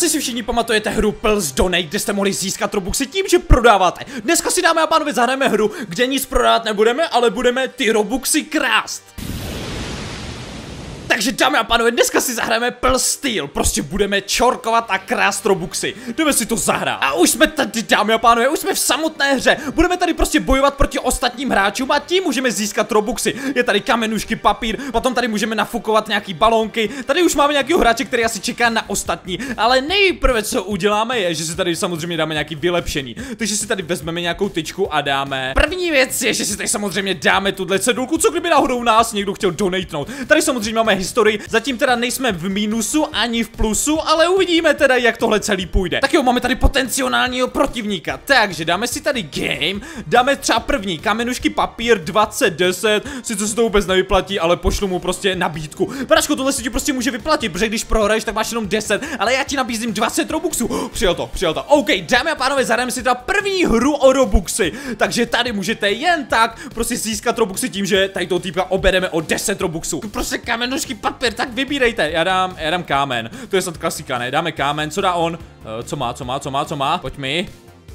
Asi si všichni pamatujete hru Pulse Donate, kde jste mohli získat Robuxy tím, že prodáváte. Dneska si, dámy a pánové, zahrajeme hru, kde nic prodávat nebudeme, ale budeme ty Robuxy krást. Takže, dámy a pánové, dneska si zahrajeme Pulse Steel. Prostě budeme čorkovat a krást Robuxy. Jdeme si to zahrát. A už jsme tady, dámy a pánové, už jsme v samotné hře. Budeme tady prostě bojovat proti ostatním hráčům a tím můžeme získat Robuxy. Je tady kamenušky, papír, potom tady můžeme nafukovat nějaký balónky. Tady už máme nějakého hráče, který asi čeká na ostatní. Ale nejprve, co uděláme, je, že si tady samozřejmě dáme nějaký vylepšení. Takže si tady vezmeme nějakou tyčku a dáme. První věc je, že si tady samozřejmě dáme tuhle cedulku, co kdyby náhodou nás někdo chtěl donatnout. Tady samozřejmě máme historii. Zatím teda nejsme v mínusu ani v plusu, ale uvidíme teda, jak tohle celý půjde. Tak jo, máme tady potenciálního protivníka. Takže dáme si tady game, dáme třeba první kamenušky, papír, 20-10. Sice se to vůbec nevyplatí, ale pošlu mu prostě nabídku. Bráško, tohle si ti prostě může vyplatit, protože když prohraješ, tak máš jenom 10, ale já ti nabízím 20 Robuxů. Přijel to. OK, dámy a pánové, zahrajeme si teda první hru o Robuxy. Takže tady můžete jen tak prostě získat Robuxy tím, že tady toho týpka obereme o 10 Robuxů. Prostě kamenušky, papír, tak vybírejte. Já dám kámen. To je snad klasika, ne? Dáme kámen. Co dá on? Co má? Pojď mi.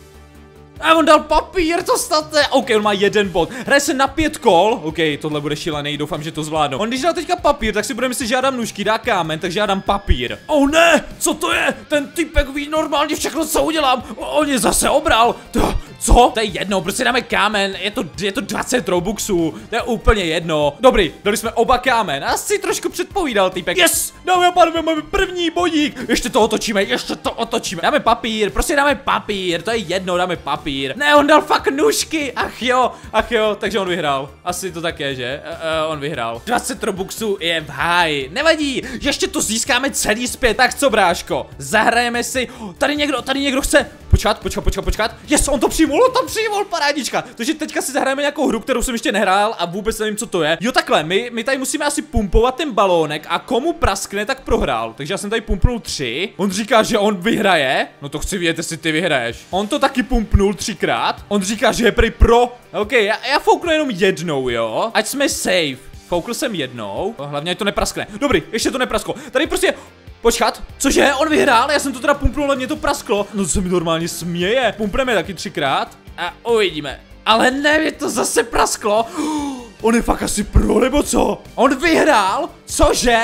A on dal papír, to snad ne. OK, on má jeden bod. Hraje se na 5 kol. OK, tohle bude šílený, doufám, že to zvládnu. On když dá teďka papír, tak si bude myslet, že já dám nůžky, dá kámen, takže já dám papír. Oh ne, co to je? Ten typek ví normálně všechno, co udělám. On je zase obral. Co? To je jedno, prostě dáme kámen, je to 20 Robuxů, to je úplně jedno. Dobrý, dali jsme oba kámen, asi trošku předpovídal týpek. Yes, dáme a pánové, máme první bodík. Ještě to otočíme, dáme papír, prostě dáme papír, to je jedno, dáme papír. Ne, on dal fakt nůžky, ach jo, takže on vyhrál. Asi to tak je, že? On vyhrál. 20 Robuxů je v háji, nevadí, ještě to získáme celý zpět, tak co bráško, zahrajeme si, tady někdo chce. Počkat. Yes, on to přijmul, parádička. Takže teďka si zahrajeme nějakou hru, kterou jsem ještě nehrál a vůbec nevím, co to je. Jo, takhle, my tady musíme asi pumpovat ten balónek a komu praskne, tak prohrál. Takže já jsem tady pumpnul 3. On říká, že on vyhraje. No to chci vědět, jestli ty vyhraješ. On to taky pumpnul 3krát. On říká, že je prý pro. OK, já fouknu jenom jednou, jo. Ať jsme safe. Foukl jsem jednou. Hlavně to nepraskne. Dobrý, ještě to neprasklo. Tady prostě. Počkat, cože? On vyhrál, já jsem to teda pumpnul, ale mě to prasklo. No to se mi normálně směje. Pumpneme taky 3krát a uvidíme. Ale ne, mě to zase prasklo. On je fakt asi pro, nebo co? On vyhrál? Cože?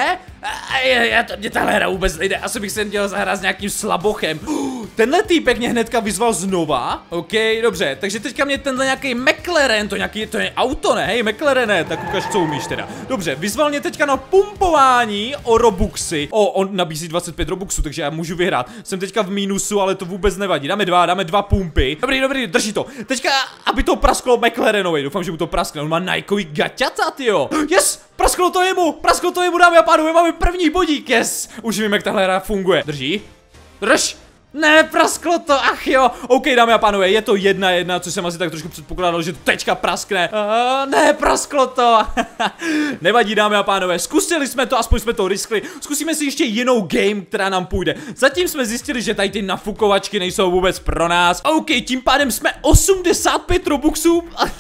Mě tahle hra vůbec nejde, asi bych se měl zahrát s nějakým slabochem. Tenhle týpek mě hnedka vyzval znova. OK, dobře, takže teďka mě tenhle nějaký McLaren, to je auto, ne? Hej, McLarene, tak ukaž, co umíš teda. Dobře, vyzval mě teďka na pumpování o Robuxy. On nabízí 25 Robuxů, takže já můžu vyhrát. Jsem teďka v mínusu, ale to vůbec nevadí. Dáme dva pumpy. Dobrý, drží to. Teďka, aby to prasklo McLarenovi, doufám, že mu to praskne. On má Nikeový gaťata, tyjo. Yes! Prasklo to jemu, dámy a pánové, máme první bodík, yes! Už vím, jak tahle hra funguje. Drž! Ne, prasklo to, ach jo. OK, dámy a pánové, je to 1-1, což jsem asi tak trošku předpokládal, že to teďka praskne. Ne, prasklo to. Nevadí, dámy a pánové, zkusili jsme to, aspoň jsme to riskli. Zkusíme si ještě jinou game, která nám půjde. Zatím jsme zjistili, že tady ty nafukovačky nejsou vůbec pro nás. OK, tím pádem jsme 85 Robuxů.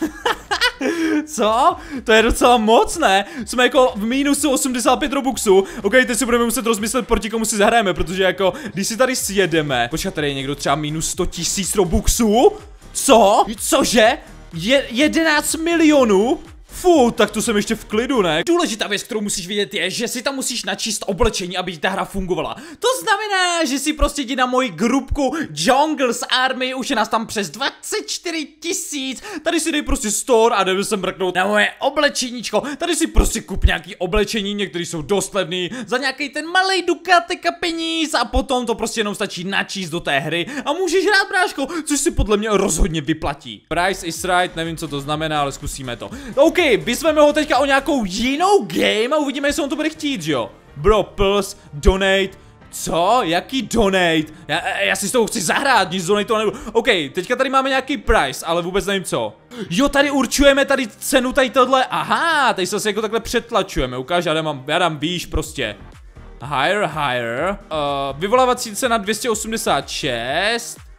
Co? To je docela moc, ne? Jsme jako v mínusu 85 Robuxů. OK, teď si budeme muset rozmyslet, proti komu si zahrajeme, protože jako, když si tady sjedeme. Počkat, tady je někdo třeba minus 100 000 Robuxů? Co? Cože? 11 milionů? Fu, tak to jsem ještě v klidu, ne? Důležitá věc, kterou musíš vědět, je, že si tam musíš načíst oblečení, aby ta hra fungovala. To znamená, že si prostě jdi na moji grupku Jungles Army, už je nás tam přes 24 000. Tady si dej prostě store a jdeme se mrknout na moje oblečeníčko. Tady si prostě kup nějaký oblečení, některý jsou dost levný, za nějaký ten malej dukatek a peníz a potom to prostě jenom stačí načíst do té hry a můžeš hrát, bráško, což si podle mě rozhodně vyplatí. Price is right, nevím, co to znamená, ale zkusíme to. OK, vyzveme ho teďka o nějakou jinou game a uvidíme, jestli on to bude chtít, že jo? Bro, Pulse, donate. Co? Jaký donate? Já si s toho chci zahrát, nic donate to nebudu. OK, teďka tady máme nějaký price, ale vůbec nevím co. Jo, tady určujeme tady cenu tady tohle. Aha, tady se jako takhle přetlačujeme. Ukáž, já dám výš prostě. Higher. Vyvolávací cena 286.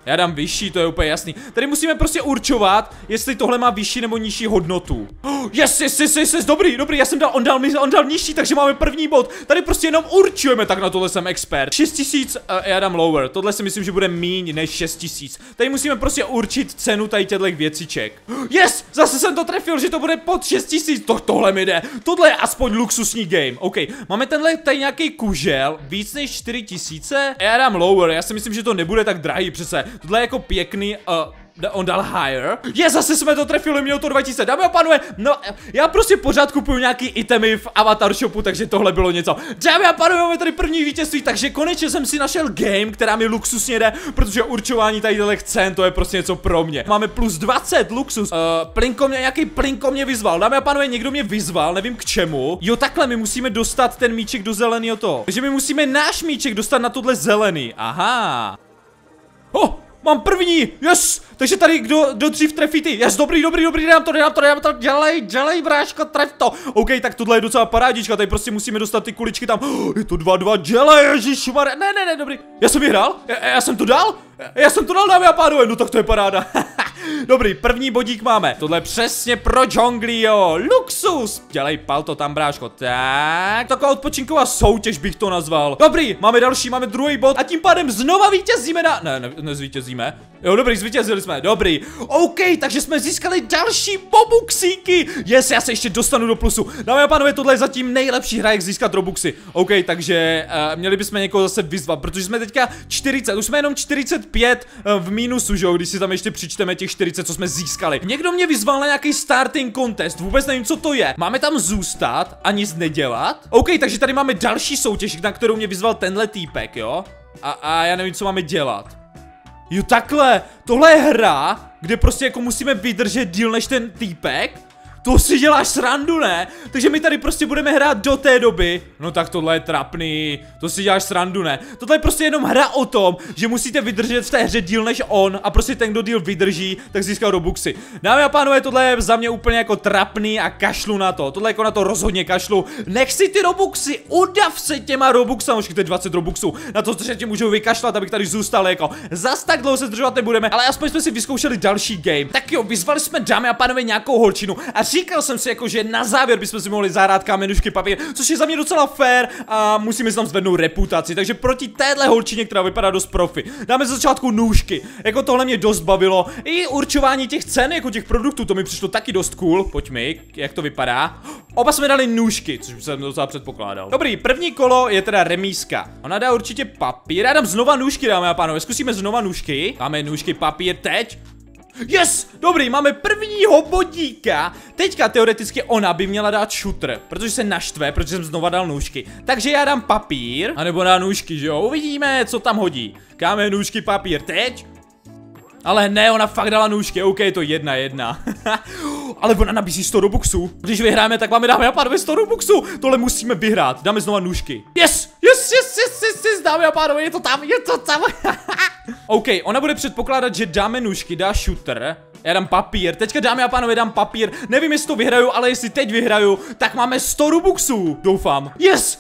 Já dám vyšší, to je úplně jasný. Tady musíme prostě určovat, jestli tohle má vyšší nebo nižší hodnotu. Yes, dobrý, on dal nižší, takže máme první bod. Tady prostě jenom určujeme, tak na tohle jsem expert. 6000, já dám lower, tohle si myslím, že bude míň než 6000. Tady musíme prostě určit cenu tady těchto věciček. Yes, zase jsem to trefil, že to bude pod 6000, tohle mi jde. Tohle je aspoň luxusní game, OK. Máme tenhle tady nějaký kužel, víc než 4000. Já dám lower, já si myslím, že to nebude tak drahý přece. Tohle je jako pěkný, on dal higher. Zase jsme to trefili, mělo to 2000. Dámy a pánové, no, já prostě pořád kupuju nějaký itemy v Avatar shopu, takže tohle bylo něco. Dámy a pánové, máme tady první vítězství, takže konečně jsem si našel game, která mi luxusně jde, protože určování tady cen, to je prostě něco pro mě. Máme plus 20 luxus. Nějaký plinko mě vyzval. Dámy a pánové, někdo mě vyzval, nevím k čemu. Jo, takhle my musíme dostat ten míček do zeleného toho. Takže my musíme náš míček dostat na tohle zelený. Aha. Mám první, yes! Takže tady kdo dřív trefí ty, yes, dobrý, dám to, dělej, bráško, tref to. OK, tak tohle je docela parádička, tady prostě musíme dostat ty kuličky tam. Je to 2-2, dělej, ježišmarja, ne, dobrý. Já jsem vyhrál? Já jsem to dal? Já jsem to dal, dámy a pánové, no tak to je paráda. Dobrý, první bodík máme. Tohle je přesně pro Džonglího. Luxus. Dělej, pal to tam, bráško. Tak, taková odpočinková soutěž bych to nazval. Dobrý, máme další, máme druhý bod a tím pádem znova vítězíme nezvítězíme. Jo, dobrý, zvítězili jsme, dobrý. OK, takže jsme získali další bobuxíky. Yes, já se ještě dostanu do plusu. Dámy a pánové, tohle je zatím nejlepší hra, jak získat robuxy. OK, takže měli bychom někoho zase vyzvat, protože jsme teďka 40, už jsme jenom 45 v mínusu, že jo, když si tam ještě přičteme těch 40, co jsme získali. Někdo mě vyzval na nějaký starting contest, vůbec nevím, co to je. Máme tam zůstat a nic nedělat? OK, takže tady máme další soutěž, na kterou mě vyzval tenhle týpek, jo? A já nevím, co máme dělat. Jo, takhle, tohle je hra, kde prostě jako musíme vydržet díl než ten týpek. To si děláš srandu, ne? Takže my tady prostě budeme hrát do té doby. No tak tohle je trapný. To si děláš srandu, ne? Tohle je prostě jenom hra o tom, že musíte vydržet v té hře díl než on. A prostě ten, kdo díl vydrží, tak získá robuxy. Dámy a pánové, tohle je za mě úplně jako trapný a kašlu na to. Tohle jako na to rozhodně kašlu. Nech si ty robuxy, udav se těma robuxama. Už to je 20 robuxů. Na to, že tě můžu vykašlat, abych tady zůstal jako. Zas tak dlouho se zdržovat nebudeme, ale aspoň jsme si vyzkoušeli další game. Tak jo, vyzvali jsme, dámy a pánové, nějakou holčinu. A říkal jsem si jako, že na závěr bychom si mohli zahrát kamenušky papír, což je za mě docela fair a musíme si tam zvednout reputaci, takže proti téhle holčině, která vypadá dost profi, dáme za začátku nůžky. Jako tohle mě dost bavilo. I určování těch cen, jako těch produktů, to mi přišlo taky dost cool. Pojď mi, jak to vypadá. Oba jsme dali nůžky, což jsem docela předpokládal. Dobrý, první kolo je teda remízka. Ona dá určitě papír. Já dám znova nůžky, dámy a pánové. Zkusíme znova nůžky. Dáme nůžky, papír teď. Yes! Dobrý, máme prvního bodíka. Teďka teoreticky ona by měla dát shooter, protože se naštve, protože jsem znova dal nůžky. Takže já dám papír, anebo dá nůžky, že jo? Uvidíme, co tam hodí. Káme nůžky, papír, teď? Ale ne, ona fakt dala nůžky, OK, je to 1-1. Ale ona nabízí 100 robuxů. Když vyhráme, tak máme, dámy a pánové, 100 robuxů. Tohle musíme vyhrát, dáme znova nůžky. Yes, dámy a pánové, je to tam. OK, ona bude předpokládat, že dáme nůžky, dá shooter. Já dám papír, teďka dámy a pánové dám papír. Nevím, jestli to vyhraju, ale jestli teď vyhraju, tak máme 100 robuxů. Doufám. Yes,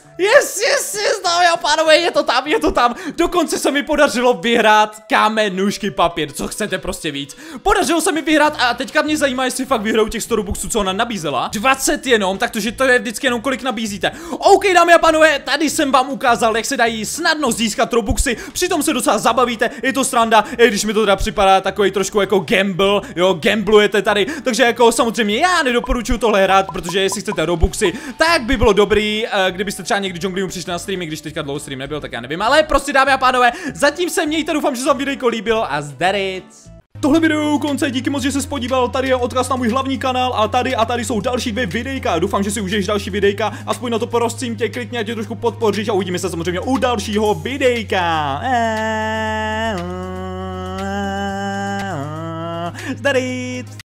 dámy a pánové, je to tam. Dokonce se mi podařilo vyhrát kámen, nůžky, papír. Co chcete prostě víc. Podařilo se mi vyhrát a teďka mě zajímá, jestli fakt vyhraju těch 100 robuxů, co ona nabízela. 20 jenom, takže to je vždycky jenom kolik nabízíte. OK, dámy a pánové, tady jsem vám ukázal, jak se dají snadno získat robuxy. Přitom se docela zabavíte, je to sranda, i když mi to teda připadá takový trošku jako gamble. Jo, gamblujete tady, takže jako samozřejmě já nedoporučuji tohle hrát, protože jestli chcete robuxy, tak by bylo dobrý, kdybyste třeba někdy Džonglímu přišli na streamy, když teďka dlouho stream nebyl, tak já nevím, ale prostě dámy a pánové, zatím se mějte, doufám, že se vám videjko líbilo a zdaric. Tohle video u konce, díky moc, že jsi podíval, tady je odkaz na můj hlavní kanál a tady jsou další 2 videjka, doufám, že si užiješ další videjka, aspoň na to prosím tě, klikni a tě trošku podpoříš a uvidíme se samozřejmě u dalšího videjka. Zdaric.